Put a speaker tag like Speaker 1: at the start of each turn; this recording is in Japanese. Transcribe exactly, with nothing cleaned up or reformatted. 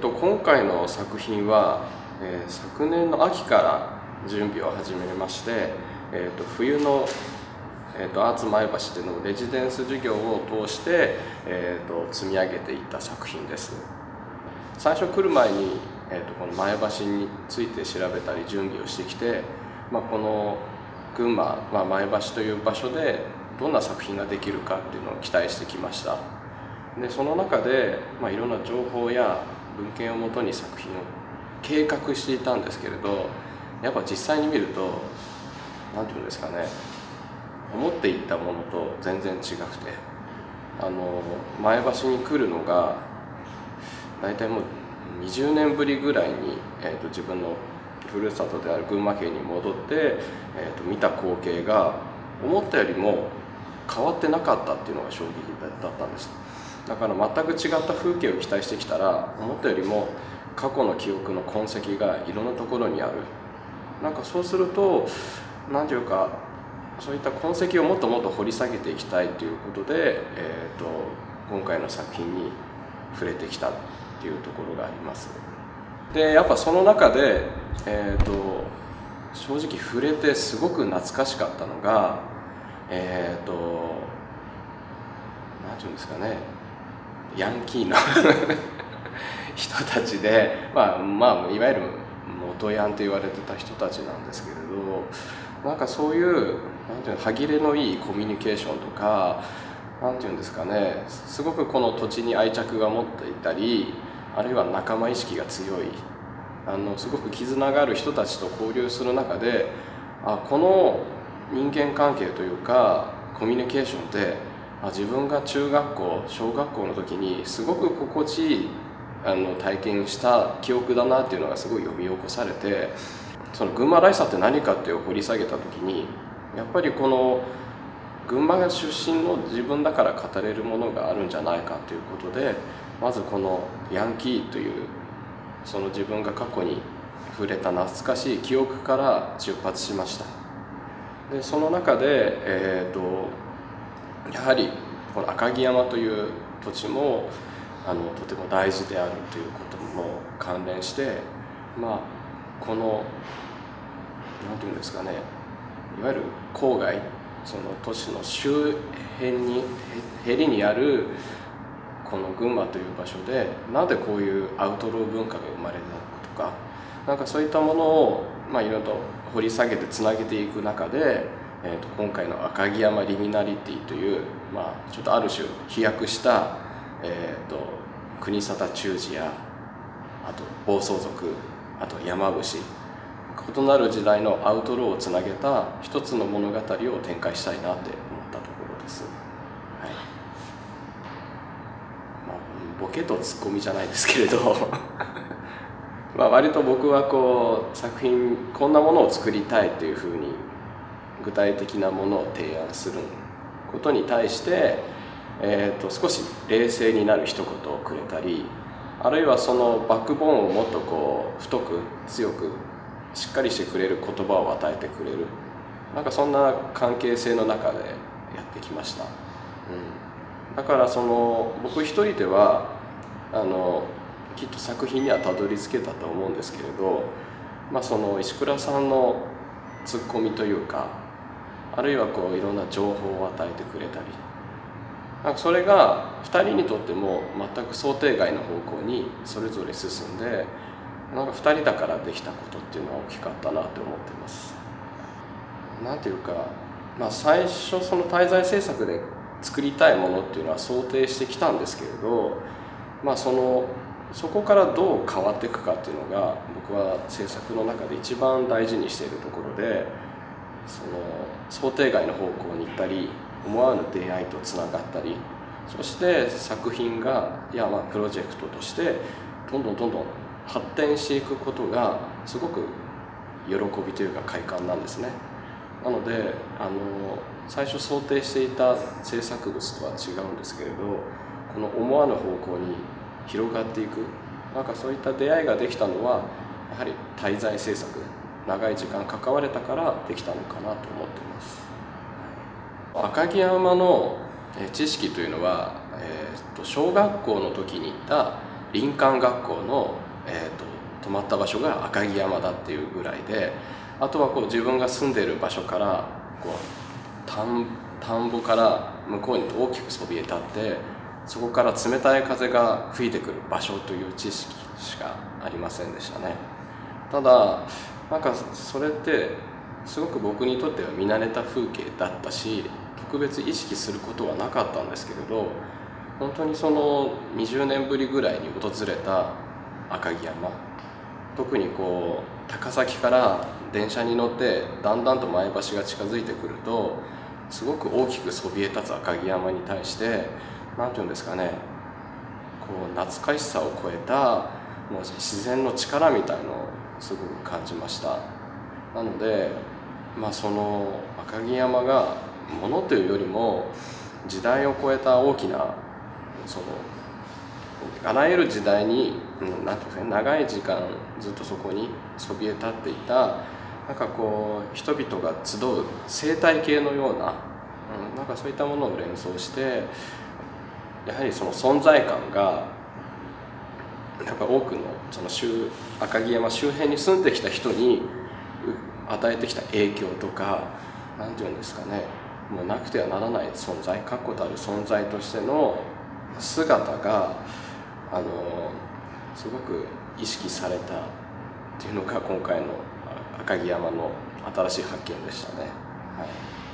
Speaker 1: と今回の作品は、えー、昨年の秋から準備を始めまして、えー、と冬の、えー、とアーツ前橋でのレジデンス授業を通して、えー、と積み上げていった作品です。最初来る前に、えー、とこの前橋について調べたり準備をしてきて、まあ、この群馬、まあ、前橋という場所でどんな作品ができるかっていうのを期待してきました。でその中で、まあ、いろんな情報や文献をもとに作品を計画していたんですけれど、やっぱ実際に見ると何て言うんですかね、思っていたものと全然違くて、あの前橋に来るのが大体もうにじゅうねんぶりぐらいに、えー、と自分のふるさとである群馬県に戻って、えー、と見た光景が思ったよりも変わってなかったっていうのが衝撃だったんです。だから全く違った風景を期待してきたら、思ったよりも過去の記憶の痕跡がいろんなところにある。なんかそうすると何ていうか、そういった痕跡をもっともっと掘り下げていきたいということで、えー、と今回の作品に触れてきたっていうところがあります。でやっぱその中で、えー、と正直触れてすごく懐かしかったのが、えっ、ー、と何ていうんですかね、ヤンキーの人たちで、まあまあいわゆる元ヤンと言われてた人たちなんですけれど、なんかそういうなんていうの、歯切れのいいコミュニケーションとか、なんていうんですかね、すごくこの土地に愛着が持っていたり、あるいは仲間意識が強い、あのすごく絆がある人たちと交流する中で、あこの人間関係というかコミュニケーションってあ自分が中学校小学校の時にすごく心地いいあの体験した記憶だなっていうのがすごい呼び起こされて、その群馬らしさって何かっていうを掘り下げた時に、やっぱりこの群馬が出身の自分だから語れるものがあるんじゃないかということで、まずこのヤンキーというその自分が過去に触れた懐かしい記憶から出発しました。でその中で、えー、とやはりこの赤城山という土地もあのとても大事であるということも関連して、まあこの何ていうんですかね、いわゆる郊外、その都市の周辺にへりにあるこの群馬という場所でなぜこういうアウトロー文化が生まれたのかとか、なんかそういったものを、まあ、いろいろと掘り下げてつなげていく中で、えー、と今回の赤城山リミナリティという、まあ、ちょっとある種飛躍した、えー、と国定忠治やあと暴走族、あと山伏、異なる時代のアウトローをつなげた一つの物語を展開したいなって思ったところです。はい、まあ、ボケとツッコミじゃないですけれどまあ割と僕はこう作品こんなものを作りたいというふうに具体的なものを提案することに対して、えー、と少し冷静になる一言をくれたり、あるいはそのバックボーンをもっとこう太く強くしっかりしてくれる言葉を与えてくれる、なんかそんな関係性の中でやってきました。うん、だからその僕一人ではあのきっと作品にはたどり着けたと思うんですけれど、まあ、その石倉さんのツッコミというか、あるいはこういろんな情報を与えてくれたり、なんかそれがふたりにとっても全く想定外の方向にそれぞれ進んで、なんかふたりだからできたことっていうのは大きかったなと思ってます。なんていうか、まあ、最初その滞在制作で作りたいものっていうのは想定してきたんですけれど、まあ、そのそこからどう変わっていくかっていうのが僕は制作の中で一番大事にしているところで、その想定外の方向に行ったり思わぬ出会いとつながったり、そして作品がいやまあプロジェクトとしてどんどんどんどん発展していくことがすごく喜びというか快感なんですね。なのであの最初想定していた制作物とは違うんですけれど、この思わぬ方向に広がっていく、なんかそういった出会いができたのはやはり滞在制作、長い時間関われたからできたのかなと思っています。赤城山の知識というのは、えー、と小学校の時に行った林間学校の、えーと、泊まった場所が赤城山だっていうぐらいで、あとはこう自分が住んでいる場所からこう田ん田んぼから向こうに大きくそびえ立って、そこから冷たい風が吹いてくる場所という知識しかありませんでしたね。ただなんかそれってすごく僕にとっては見慣れた風景だったし、特別意識することはなかったんですけれど、本当にそのにじゅうねんぶりぐらいに訪れた赤城山、特にこう高崎から電車に乗ってだんだんと前橋が近づいてくると、すごく大きくそびえ立つ赤城山に対して、何て言うんですかね、こう懐かしさを超えたもう自然の力みたいのをすごく感じました。なので、まあ、その赤城山がものというよりも時代を超えた大きな、そのあらゆる時代に、うん、なんていうんですかね、長い時間ずっとそこにそびえ立っていた、なんかこう人々が集う生態系のような、うん、なんかそういったものを連想して、やはりその存在感がなんか多くのその周赤城山周辺に住んできた人に与えてきた影響とか、なんていうんですかね、もうなくてはならない存在、確固たる存在としての姿があのすごく意識されたっていうのが今回の赤城山の新しい発見でしたね。はい。